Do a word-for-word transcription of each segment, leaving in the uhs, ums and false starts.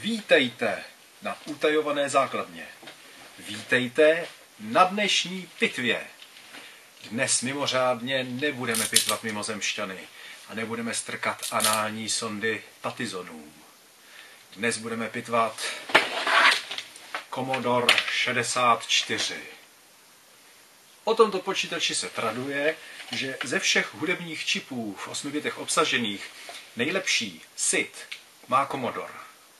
Vítejte na utajované základně. Vítejte na dnešní pitvě. Dnes mimořádně nebudeme pitvat mimozemšťany a nebudeme strkat anální sondy patizonům. Dnes budeme pitvat Commodore šedesát čtyři. O tomto počítači se traduje, že ze všech hudebních čipů v osmi bitech obsažených nejlepší S I D má Commodore.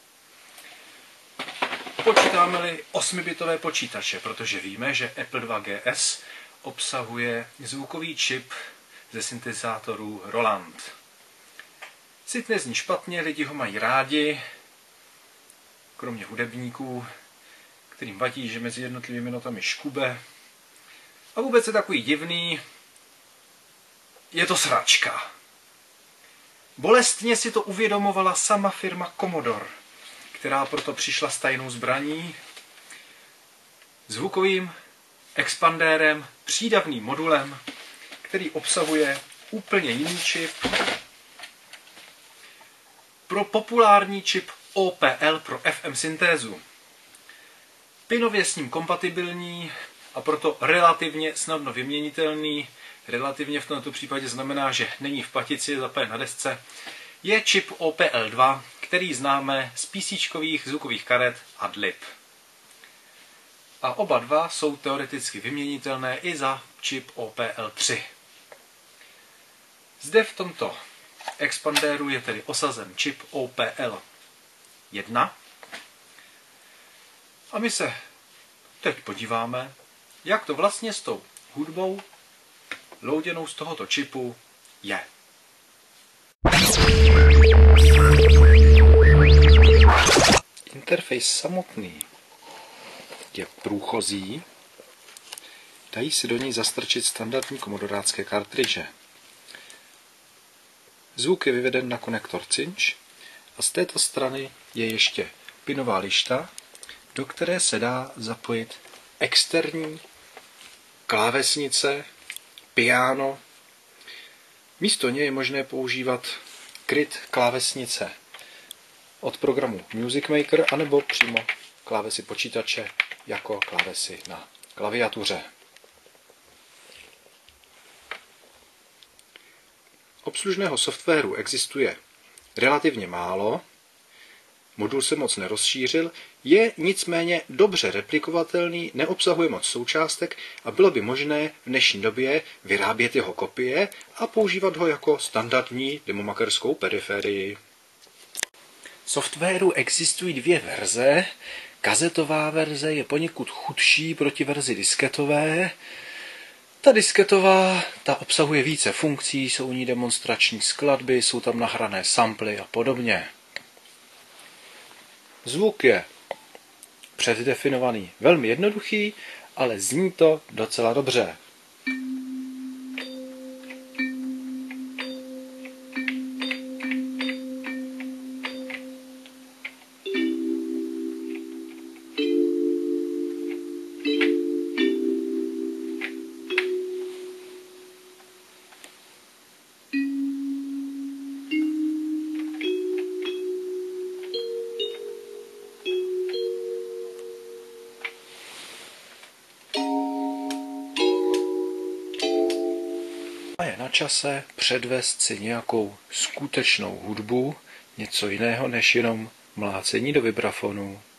Počítáme-li osmibitové počítače, protože víme, že Apple dva G S obsahuje zvukový čip ze syntezátorů Roland. S I D nezní špatně, lidi ho mají rádi, kromě hudebníků, kterým vadí, že mezi jednotlivými notami škube. A vůbec je takový divný, je to sračka. Bolestně si to uvědomovala sama firma Commodore, která proto přišla s tajnou zbraní, zvukovým expandérem, přídavným modulem, který obsahuje úplně jiný čip, pro populární čip O P L pro F M syntézu. Pinově s ním kompatibilní a proto relativně snadno vyměnitelný, relativně v tomto případě znamená, že není v patici, zapojen na desce, je čip O P L dva, který známe z PCčkových zvukových karet Adlib. A oba dva jsou teoreticky vyměnitelné i za čip O P L tři. Zde v tomto expandéru je tedy osazen čip O P L jedna. A my se teď podíváme, jak to vlastně s tou hudbou louděnou z tohoto čipu je. Interface samotný je průchozí. Dají se do něj zastrčit standardní komodorácké kartridže. Zvuk je vyveden na konektor cinč a z této strany je ještě pinová lišta, do které se dá zapojit externí klávesnice, piano. Místo něj je možné používat kryt klávesnice od programu Music Maker anebo přímo klávesy počítače jako klávesy na klaviatuře. Obslužného softwaru existuje relativně málo, modul se moc nerozšířil, je nicméně dobře replikovatelný, neobsahuje moc součástek a bylo by možné v dnešní době vyrábět jeho kopie a používat ho jako standardní demomakerskou periferii. Softwaru existují dvě verze. Kazetová verze je poněkud chudší proti verzi disketové. Ta disketová, ta obsahuje více funkcí, jsou u ní demonstrační skladby, jsou tam nahrané samply a podobně. Zvuk je předdefinovaný, velmi jednoduchý, ale zní to docela dobře. A je na čase předvést si nějakou skutečnou hudbu, něco jiného než jenom mlácení do vibrafonu.